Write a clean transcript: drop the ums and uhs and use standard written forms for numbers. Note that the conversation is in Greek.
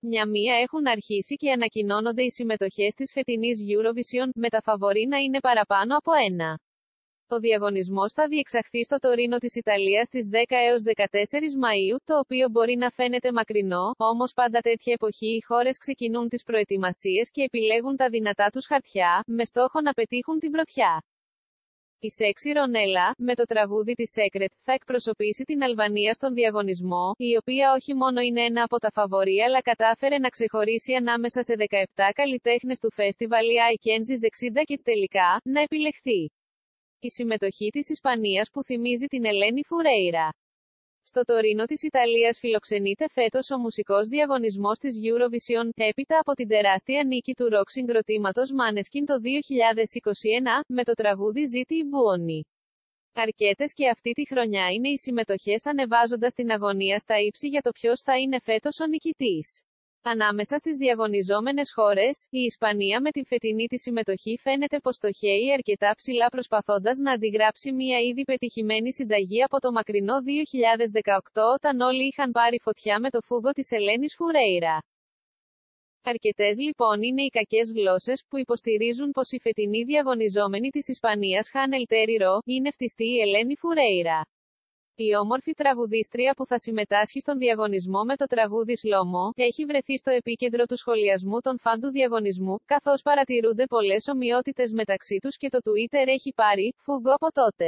Μια-μία έχουν αρχίσει και ανακοινώνονται οι συμμετοχές της φετινής Eurovision, με τα φαβορί να είναι παραπάνω από ένα. Ο διαγωνισμός θα διεξαχθεί στο Τωρίνο της Ιταλίας στις 10 έως 14 Μαΐου, το οποίο μπορεί να φαίνεται μακρινό, όμως πάντα τέτοια εποχή οι χώρες ξεκινούν τις προετοιμασίες και επιλέγουν τα δυνατά τους χαρτιά, με στόχο να πετύχουν την πρωτιά. Η Σέξι Ρονέλα, με το τραγούδι της Secret, θα εκπροσωπήσει την Αλβανία στον διαγωνισμό, η οποία όχι μόνο είναι ένα από τα φαβορί αλλά κατάφερε να ξεχωρίσει ανάμεσα σε 17 καλλιτέχνες του φεστιβάλ iKenji's 60 και τελικά, να επιλεχθεί. Η συμμετοχή της Ισπανίας που θυμίζει την Ελένη Φουρέιρα. Στο Τωρίνο της Ιταλίας φιλοξενείται φέτος ο μουσικός διαγωνισμός της Eurovision, έπειτα από την τεράστια νίκη του ροκ συγκροτήματος Måneskin το 2021, με το τραγούδι «Ζήτη η Μπουόνι». Αρκετές και αυτή τη χρονιά είναι οι συμμετοχές ανεβάζοντας την αγωνία στα ύψη για το ποιος θα είναι φέτος ο νικητής. Ανάμεσα στις διαγωνιζόμενες χώρες, η Ισπανία με τη φετινή της συμμετοχή φαίνεται πως στοχεύει αρκετά ψηλά προσπαθώντας να αντιγράψει μια ήδη πετυχημένη συνταγή από το μακρινό 2018 όταν όλοι είχαν πάρει φωτιά με το φούγκο της Ελένης Φουρέιρα. Αρκετές λοιπόν είναι οι κακές γλώσσες που υποστηρίζουν πως η φετινή διαγωνιζόμενη της Ισπανίας Χάνελ Τέριρο είναι φτιστή η Ελένη Φουρέιρα. Η όμορφη τραγουδίστρια που θα συμμετάσχει στον διαγωνισμό με το τραγούδι Σλόμο, έχει βρεθεί στο επίκεντρο του σχολιασμού των φαν του διαγωνισμού, καθώς παρατηρούνται πολλές ομοιότητες μεταξύ τους και το Twitter έχει πάρει φούγκο από τότε.